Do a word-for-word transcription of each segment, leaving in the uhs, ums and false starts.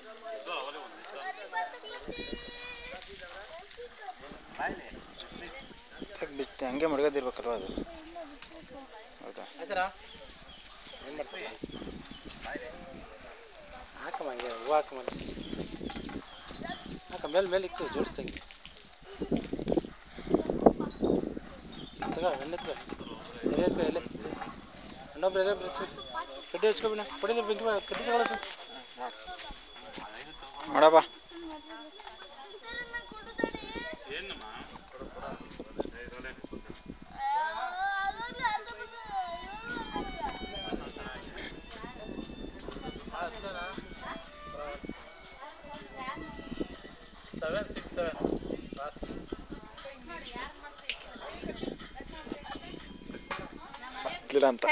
ಬಿಚ್ಚಿ ಹಂಗೆ ಮಡ್ಗದಿರ್ಬೇಕಲ್ವ ಅದು. ಹೌದಾ ಏನು ಮಾಡ್ತೀವಿ ಹಾಕಮ್ಮ ಹಂಗೆ ಹೂವು ಹಾಕಮ್ಮ ಹಾಕ ಮೇಲೆ ಮೇಲೆ ಇತ್ತು ಜೋಡಿಸ್ದಂಗೆ ತಗ ಎಣ್ಣೆ ತಗ ಎಲೆ ಎತ್ಕೊ ಎಲೆ ಇನ್ನೊಬ್ರು ಎಲೆ ಕಡ್ಡಿ ಹಚ್ಕೊಬಿಣ ಕೊಡಿದ ಬೆಂಕಿ ಕಡ್ಡಿ ತಗೊಳ್ಳೋದು ಮಾಡಪ್ಪ. ಸೆವೆನ್ ಸಿಕ್ಸ್ ಸೆವೆನ್ ಇಲ್ಲ ಅಂತ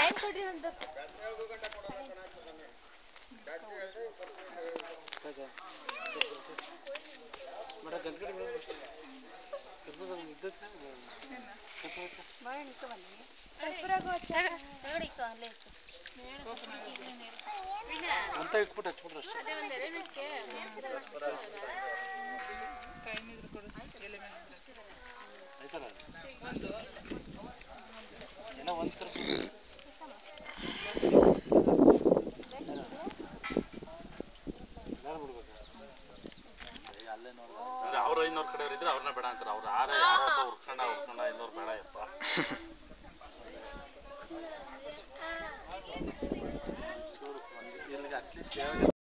ಅಂತ ಇಟ್ಬಿಟ್ಟು ಹಚ್ಬಿಟ್ರು ಅಷ್ಟೇ. ಆಯ್ತಲ್ಲ ಏನೋ ಒಂದು ಅವ್ರು ಐನೂರು ಕಡೆಯವ್ರು ಇದ್ರೆ ಅವ್ರನ್ನ ಬೇಡ ಅಂತಾರೆ. ಅವ್ರು ಆರು ಯಾರೋ ಹುರ್ಕೊಂಡ ಹುರ್ಕೊಂಡ ಐನೂರು ಬೇಡ ಯಪ್ಪ. ಇಲ್ಲಿಗೆ ಅಟ್ಲೀಸ್ಟ್